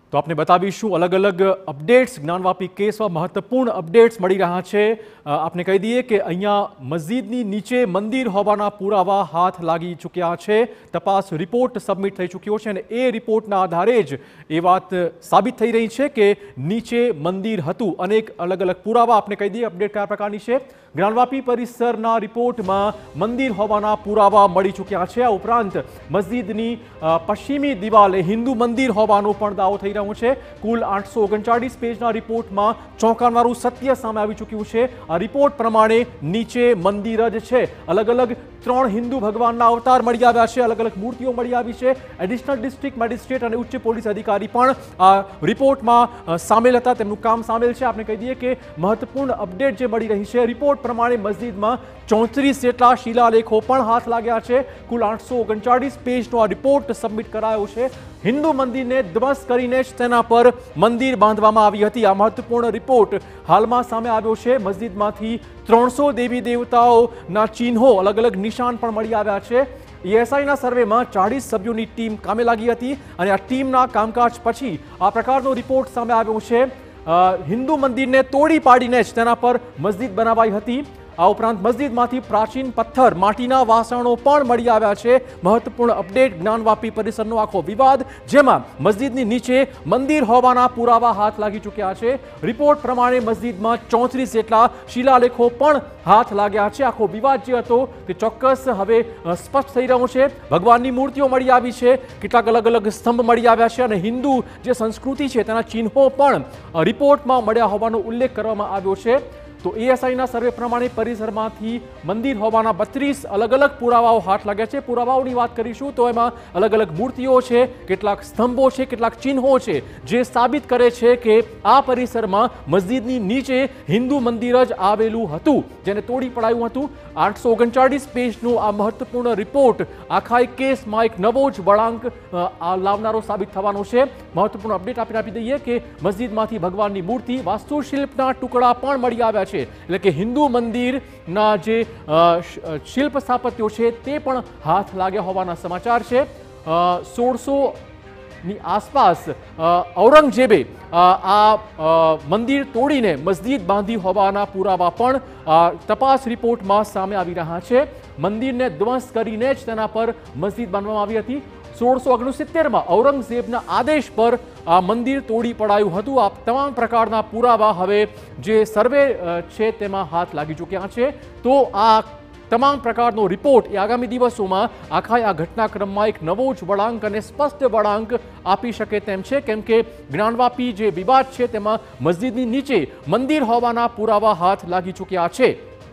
તો આપણે બતાવીશું અલગ અલગ અપડેટ્સ જ્ઞાનવાપી કેસમાં મહત્વપૂર્ણ અપડેટ્સ મળી રહ્યા છે। આપણે કહી દઈએ કે અહીંયા મસ્જિદની નીચે મંદિર હોવાના પુરાવા હાથ લાગી ચૂક્યા છે। તપાસ રિપોર્ટ સબમિટ થઈ ચૂક્યો છે અને એ રિપોર્ટના આધારે જ એ વાત સાબિત થઈ રહી છે કે નીચે મંદિર હતું। અનેક અલગ અલગ પુરાવા આપણે કહી દઈએ અપડેટ કયા પ્રકારની છે। જ્ઞાનવાપી પરિસરના રિપોર્ટમાં મંદિર હોવાના પુરાવા મળી ચૂક્યા છે। આ ઉપરાંત મસ્જિદની પશ્ચિમી દિવાલે હિન્દુ મંદિર હોવાનો પણ દાવો થઈ રહ્યો છે। કુલ 839 પેજના રિપોર્ટમાં ચોંકાવનારું સત્ય સામે આવી ચૂક્યું છે। આ રિપોર્ટ પ્રમાણે નીચે મંદિર જ છે। અલગ અલગ 3 હિન્દુ ભગવાનના અવતાર મળી આવ્યા છે, અલગ અલગ મૂર્તિઓ મળી આવી છે। એડિશનલ ડિસ્ટ્રિક્ટ મેજિસ્ટ્રેટ અને ઉચ્ચ પોલીસ અધિકારી પણ આ રિપોર્ટમાં સામેલ હતા, તેમનું કામ સામેલ છે। આપણે કહી દઈએ કે મહત્વપૂર્ણ અપડેટ જે મળી રહી છે, રિપોર્ટ પ્રમાણે મસ્જિદમાં 34 જેટલા શિલાલેખો પણ હાથ લાગ્યા છે। કુલ 839 પેજનો આ રિપોર્ટ સબમિટ કરાયો છે। હિન્દુ મંદિરને ધ્વંસ કરીને જ તેના પર મંદિર બાંધવામાં આવી હતી। આ મહત્વપૂર્ણ રિપોર્ટ હાલમાં સામે આવ્યો છે। મસ્જિદમાંથી 300 દેવી દેવતાઓના ચિહ્નો, અલગ અલગ નિશાન પણ મળી આવ્યા છે। ESIના સર્વેમાં 40 સભ્યોની ટીમ કામે લાગી હતી અને આ ટીમના કામકાજ પછી આ પ્રકારનો રિપોર્ટ સામે આવ્યો છે। હિન્દુ મંદિરને તોડી પાડીને જ તેના પર મસ્જિદ બનાવાઈ હતી। આ ઉપરાંત મસ્જિદમાંથી પ્રાચીન પથ્થર, માટીના વાસણો પણ મળી આવ્યા છે। મહત્વપૂર્ણ અપડેટ જ્ઞાનવાપી પરિસરનો આખો વિવાદ, જેમાં મસ્જિદની નીચે મંદિર હોવાના પુરાવા હાથ લાગી ચૂક્યા છે। રિપોર્ટ પ્રમાણે મસ્જિદમાં 34 જેટલા શિલાલેખો પણ હાથ લાગ્યા છે। આખો વિવાદ જે હતો તે ચોક્કસ હવે સ્પષ્ટ થઈ રહ્યો છે। ભગવાનની મૂર્તિઓ મળી આવી છે, કેટલાક અલગ અલગ સ્તંભ મળી આવ્યા છે અને હિન્દુ જે સંસ્કૃતિ છે તેના ચિહ્નો પણ રિપોર્ટમાં મળ્યા હોવાનો ઉલ્લેખ કરવામાં આવ્યો છે। તો ESIના સર્વે પ્રમાણે પરિસરમાંથી મંદિર હોવાના 32 અલગ અલગ પુરાવાઓ હાથ લાગ્યા છે। પુરાવાઓની વાત કરીશું તો એમાં અલગ અલગ મૂર્તિઓ છે, કેટલાક સ્તંભો છે, કેટલાક ચિહ્નો છે, જે સાબિત કરે છે કે આ પરિસરમાં મસ્જિદની નીચે હિન્દુ મંદિર જ આવેલું હતું, જેને તોડી પડાયું હતું। 839 પેજનો આ મહત્વપૂર્ણ રિપોર્ટ આખા કેસમાં એક નવો જ વળાંક લાવનારો સાબિત થવાનો છે। મહત્વપૂર્ણ અપડેટ આપી દઈએ કે મસ્જિદમાંથી ભગવાનની મૂર્તિ, વાસ્તુશિલ્પના ટુકડા પણ મળી આવ્યા છે। એટલે કે હિન્દુ મંદિરના જે શિલ્પ સ્થાપત્યો છે તે પણ હાથ લાગ્યા હોવાના સમાચાર છે। 1600ની આસપાસ ઔરંગઝેબે આ મંદિર તોડીને મસ્જિદ બાંધી હોવાના પુરાવા પણ તપાસ રિપોર્ટમાં સામે આવી રહ્યા છે। મંદિરને ધ્વંસ કરીને જ તેના પર મસ્જિદ બાંધવામાં આવી હતી। 1669માં ઔરંગઝેબના આદેશ પર આ મંદિર તોડી પડાયું હતું। આ તમામ પ્રકારના પુરાવા હવે જે સર્વે છે તેમાં હાથ લાગી ચૂક્યા છે। તો આ તમામ પ્રકારનો રિપોર્ટ એ આગામી દિવસોમાં આખા આ ઘટનાક્રમમાં એક નવો જ વળાંક અને સ્પષ્ટ વળાંક આપી શકે તેમ છે, કેમ કે જ્ઞાનવાપી જે વિવાદ છે તેમાં મસ્જિદની નીચે મંદિર હોવાના પુરાવા હાથ લાગી ચૂક્યા છે।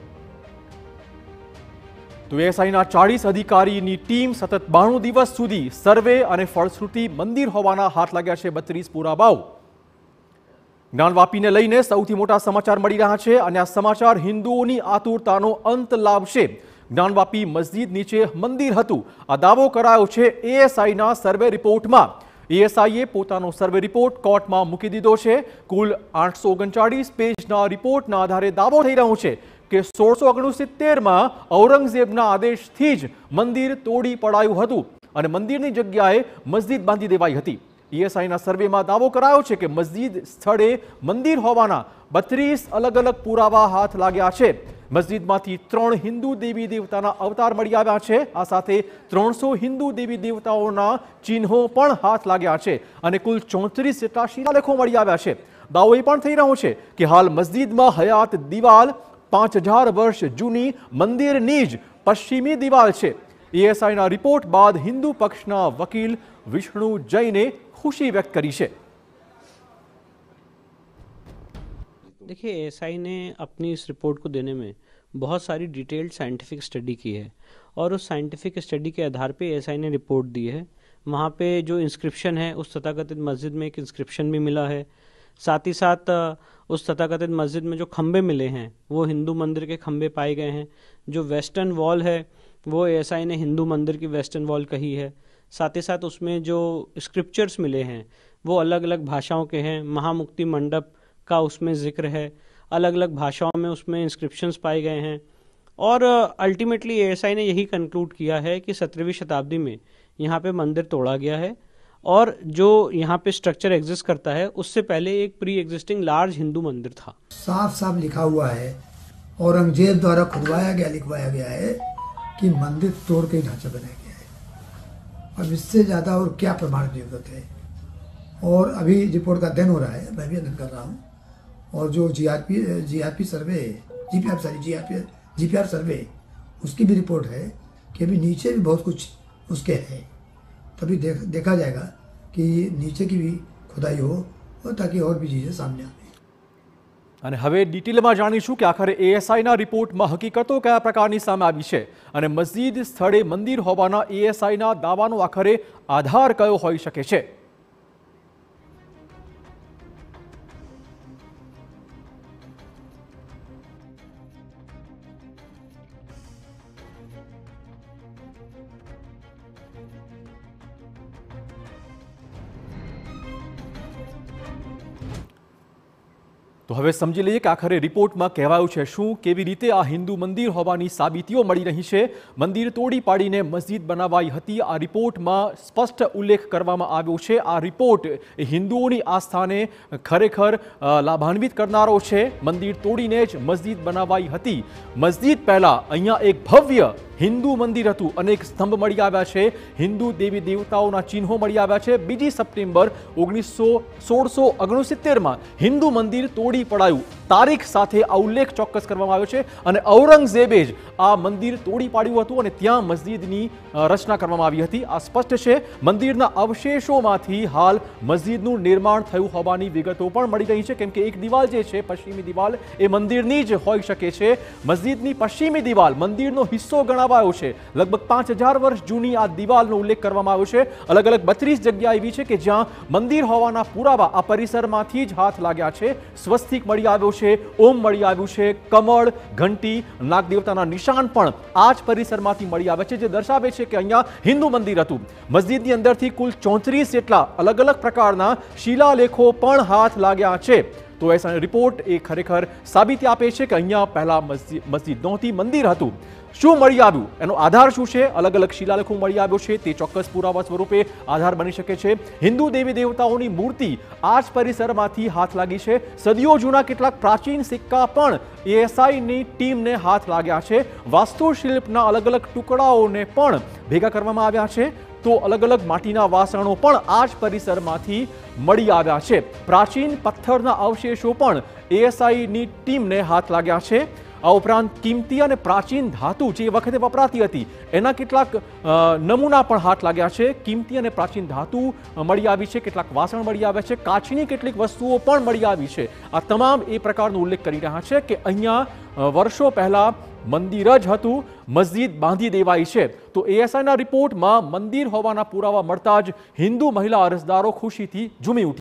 તો ESIના 40 અધિકારીની ટીમ સતત 92 દિવસ સુધી સર્વે અને ફળશ્રુતિ મંદિર હોવાના હાથ લાગ્યા છે 32 પુરાવાઓ। જ્ઞાનવાપીને લઈને સૌથી મોટા સમાચાર મળી રહ્યા છે અને આ સમાચાર હિન્દુઓની આતુરતાનો અંત લાવશે। જ્ઞાનવાપી મસ્જિદ નીચે મંદિર હતું, આ દાવો કરાયો છે ESIના સર્વે રિપોર્ટમાં। ESIએ પોતાનો સર્વે રિપોર્ટ કોર્ટમાં મૂકી દીધો છે। કુલ 839 પેજના રિપોર્ટના આધારે દાવો થઈ રહ્યો છે કે 1669માં ઔરંગઝેબના આદેશથી જ મંદિર તોડી પડાયું હતું અને મંદિરની જગ્યાએ મસ્જિદ બાંધી દેવાઈ હતી। ESIના સર્વેમાં દાવો કરાયો છે કે મસ્જિદ સ્થળે મંદિર હોવાના 32 અલગ અલગ પુરાવા હાથ લાગ્યા છે। મસ્જિદમાંથી 3 હિન્દુ દેવી દેવતાના અવતાર મળી આવ્યા છે। આ સાથે 300 હિન્દુ દેવી દેવતાઓના ચિહ્નો પણ હાથ લાગ્યા છે અને કુલ 34 જેટલા શિલાલેખો મળી આવ્યા છે। દાવો એ પણ થઈ રહ્યો છે કે હાલ મસ્જિદમાં હયાત દિવાલ 5000 વર્ષ જૂની મંદિરની જ પશ્ચિમી દિવાલ છે। ESIના રિપોર્ટ બાદ હિન્દુ પક્ષના વકીલ વિષ્ણુ જૈને खुशी व्यक्त करी है। देखिए, ESI ने अपनी इस रिपोर्ट को देने में बहुत सारी डिटेल्ड साइंटिफिक स्टडी की है और उस साइंटिफिक स्टडी के आधार पे ESI ने रिपोर्ट दी है। वहाँ पे जो इंस्क्रिप्शन है, उस तथाकथित मस्जिद में एक इंस्क्रिप्शन भी मिला है। साथ ही साथ उस तथाकथित मस्जिद में जो खंबे मिले हैं वो हिंदू मंदिर के खंबे पाए गए हैं। जो वेस्टर्न वॉल है वो ESI ने हिंदू मंदिर की वेस्टर्न वॉल कही है। साथ ही साथ उसमें जो स्क्रिप्चर्स मिले हैं वो अलग अलग भाषाओं के हैं। महामुक्ति मंडप का उसमें जिक्र है, अलग अलग भाषाओं में उसमें इंस्क्रिप्शंस पाए गए हैं। और अल्टीमेटली ESI ने यही कंक्लूड किया है कि 17वीं शताब्दी में यहाँ पे मंदिर तोड़ा गया है और जो यहाँ पे स्ट्रक्चर एग्जिस्ट करता है उससे पहले एक प्री एग्जिस्टिंग लार्ज हिंदू मंदिर था। साफ साफ लिखा हुआ है, औरंगजेब द्वारा खुदवाया गया, लिखवाया गया है कि मंदिर तोड़ के ढांचा बनाया गया है। अब इससे ज़्यादा और क्या प्रमाण की जरूरत है। और अभी रिपोर्ट का अध्ययन हो रहा है, मैं भी अध्ययन कर रहा हूँ। और जो जीआरपी सर्वे, जीपीआर सर्वे, उसकी भी रिपोर्ट है कि अभी नीचे भी बहुत कुछ उसके है। तभी देखा जाएगा कि नीचे की भी खुदाई हो और ताकि और भी चीज़ें सामने आए। અને હવે ડિટેલમાં જાણીશું કે આખરે એએસઆઈના રિપોર્ટમાં હકીકતો કયા પ્રકારની સામે આવી છે અને મસ્જિદ સ્થળે મંદિર હોવાના એએસઆઈના દાવાનો આખરે આધાર કયો હોઈ શકે છે। તો હવે સમજી લઈએ કે આખરે રિપોર્ટમાં કહેવાયું છે શું, કેવી રીતે આ હિન્દુ મંદિર હોવાની સાબિતીઓ મળી રહી છે। મંદિર તોડી પાડીને મસ્જિદ બનાવાઈ હતી, આ રિપોર્ટમાં સ્પષ્ટ ઉલ્લેખ કરવામાં આવ્યો છે। આ રિપોર્ટ એ હિન્દુઓની આસ્થાને ખરેખર લાભાન્વિત કરનારો છે। મંદિર તોડીને જ મસ્જિદ બનાવાઈ હતી। મસ્જિદ પહેલા અહીંયા એક ભવ્ય હિન્દુ મંદિર હતું, અનેક સ્તંભ મળી આવ્યા છે, હિન્દુ દેવી દેવતાઓના ચિહ્નો મળી આવ્યા છે। 2 સપ્ટેમ્બર 1669માં હિન્દુ મંદિર તોડી પડાયું, તારીખ સાથે આ ઉલ્લેખ ચોક્કસ કરવામાં આવ્યો છે અને ઔરંગઝેબે જ આ મંદિર તોડી પાડ્યું હતું અને ત્યાં મસ્જિદની રચના કરવામાં આવી હતી। આ સ્પષ્ટ છે। મંદિરના અવશેષોમાંથી હાલ મસ્જિદનું નિર્માણ થયું હોવાની વિગતો પણ મળી રહી છે, કેમ કે એક દિવાલ જે છે પશ્ચિમી દિવાલ એ મંદિરની જ હોઈ શકે છે। મસ્જિદની પશ્ચિમી દિવાલ મંદિરનો હિસ્સો ગણાવાયો છે। લગભગ 5000 વર્ષ જૂની આ દિવાલનો ઉલ્લેખ કરવામાં આવ્યો છે। અલગ અલગ 32 જગ્યા એવી છે કે જ્યાં મંદિર હોવાના પુરાવા આ પરિસરમાંથી જ હાથ લાગ્યા છે। સ્વસ્તિક મળી આવ્યો છે, ઓમ મળી આવ્યું છે, કમળ, ઘંટી, નાગદેવતાના નિશાન પણ આ જ પરિસરમાંથી મળી આવે છે, જે દર્શાવે છે કે અહીંયા હિન્દુ મંદિર હતું। મસ્જિદની અંદરથી કુલ 34 જેટલા અલગ અલગ પ્રકારના શિલાલેખો પણ હાથ લાગ્યા છે। તો એસઆઈનો રિપોર્ટ એ ખરેખર સાબિતી આપે છે કે અહીંયા પહેલા મસ્જિદ નહોતી, મંદિર હતું। શું મળી આવ્યું, એનો આધાર શું છે? અલગ અલગ શિલાલેખો મળી આવ્યો છે, તે ચોક્કસ પુરાવા સ્વરૂપે આધાર બની શકે છે। હિન્દુ દેવી દેવતાઓની મૂર્તિ આ જ પરિસરમાંથી હાથ લાગી છે। સદીઓ જૂના કેટલાક પ્રાચીન સિક્કા પણ એએસઆઈની ટીમને હાથ લાગ્યા છે। વાસ્તુશિલ્પના અલગ અલગ ટુકડાઓને પણ ભેગા કરવામાં આવ્યા છે। તો અલગ અલગ માટીના વાસણો પણ આ જ પરિસરમાંથી મળી આવ્યા છે। પ્રાચીન પથ્થરના અવશેષો પણ એએસઆઈની ટીમને હાથ લાગ્યા છે। આ ઉપરાંત કિંમતી અને પ્રાચીન ધાતુ જે વખતે વપરાતી હતી એના કેટલાક નમૂના પણ હાથ લાગ્યા છે। કિંમતી અને પ્રાચીન ધાતુ મળી આવી છે, કેટલાક વાસણ મળી આવ્યા છે, કાચની કેટલીક વસ્તુઓ પણ મળી આવી છે। આ તમામ એ પ્રકારનો ઉલ્લેખ કરી રહ્યા છે કે અહીંયા વર્ષો પહેલા મંદિર જ હતું, મસ્જિદ બાંધી દેવાઈ છે। તો એએસઆઈના રિપોર્ટમાં મંદિર હોવાના પુરાવા મળતા જ હિન્દુ મહિલા અરજદારો ખુશીથી ઝૂમી ઉઠી।